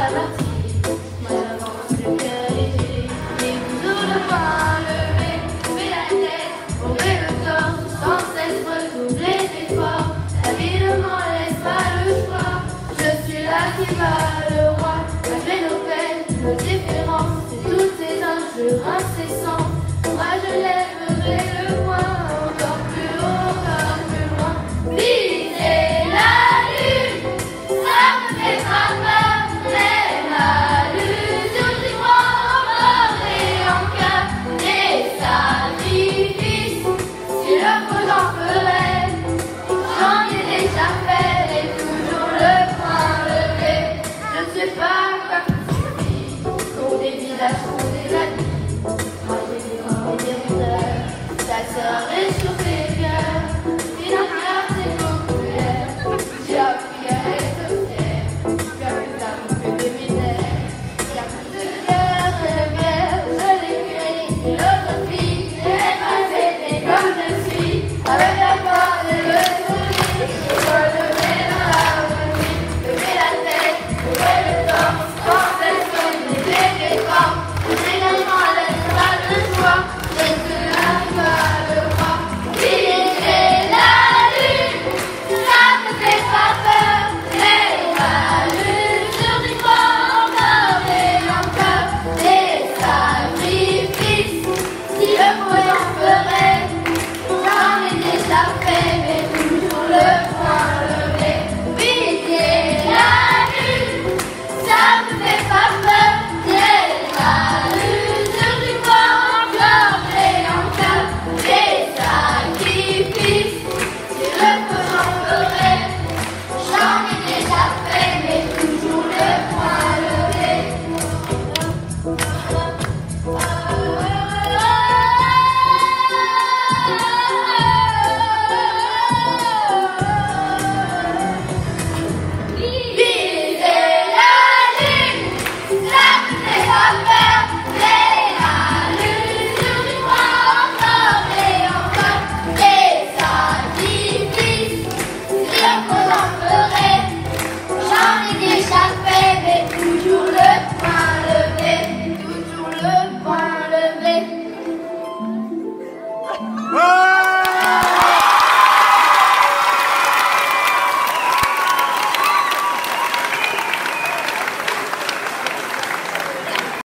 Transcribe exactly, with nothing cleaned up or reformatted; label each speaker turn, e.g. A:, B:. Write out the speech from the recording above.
A: partie. Moi j'avance le cœur léger, les bisous le poing levé, lever la tête, ouvrir le corps, sans cesse redoubler d'efforts. La vie ne m'en laisse pas le choix, je suis là qui bat le roi. Malgré nos peines, nos différences et tous ces enjeux incessants, moi je lèverai le